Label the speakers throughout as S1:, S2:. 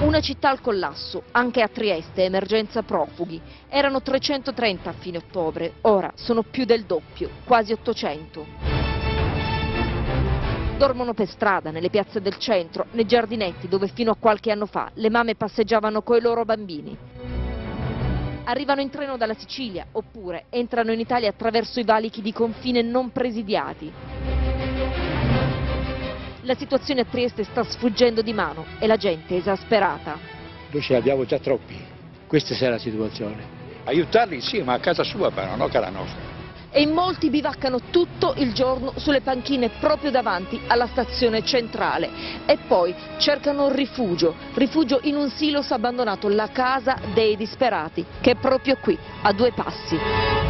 S1: Una città al collasso, anche a Trieste, emergenza profughi. Erano 330 a fine ottobre, ora sono più del doppio, quasi 800. Dormono per strada, nelle piazze del centro, nei giardinetti dove fino a qualche anno fa le mamme passeggiavano coi loro bambini. Arrivano in treno dalla Sicilia, oppure entrano in Italia attraverso i valichi di confine non presidiati. La situazione a Trieste sta sfuggendo di mano e la gente è esasperata.
S2: Noi ce ne abbiamo già troppi, questa è la situazione.
S3: Aiutarli sì, ma a casa sua però, non casa nostra.
S1: E in molti bivaccano tutto il giorno sulle panchine proprio davanti alla stazione centrale e poi cercano rifugio in un silos abbandonato, la casa dei disperati, che è proprio qui, a 2 passi.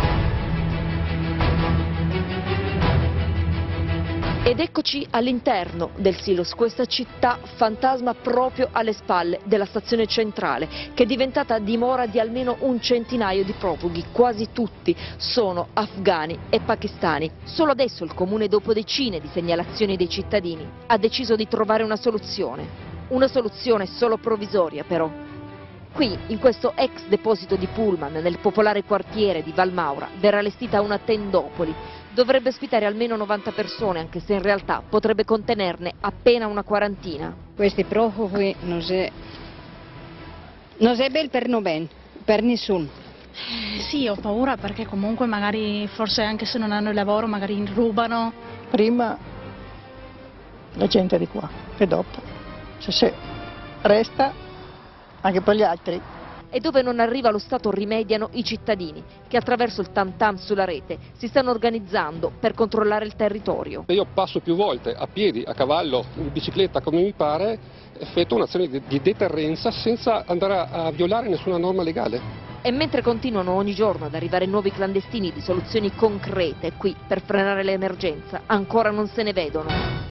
S1: Ed eccoci all'interno del silos, questa città fantasma proprio alle spalle della stazione centrale, che è diventata dimora di almeno un centinaio di profughi, quasi tutti sono afghani e pakistani. Solo adesso il comune, dopo decine di segnalazioni dei cittadini, ha deciso di trovare una soluzione solo provvisoria però. Qui, in questo ex deposito di pullman, nel popolare quartiere di Valmaura, verrà allestita una tendopoli. Dovrebbe ospitare almeno 90 persone, anche se in realtà potrebbe contenerne appena una quarantina.
S4: Questi profughi non è bello per nessuno.
S5: Sì, ho paura perché comunque magari, forse anche se non hanno il lavoro, magari rubano.
S6: Prima la gente di qua e dopo, se resta anche per gli altri.
S1: E dove non arriva lo Stato rimediano i cittadini, che attraverso il tam tam sulla rete si stanno organizzando per controllare il territorio.
S7: Io passo più volte a piedi, a cavallo, in bicicletta, come mi pare, effettuo un'azione di deterrenza senza andare a violare nessuna norma legale.
S1: E mentre continuano ogni giorno ad arrivare nuovi clandestini di soluzioni concrete qui per frenare l'emergenza, ancora non se ne vedono.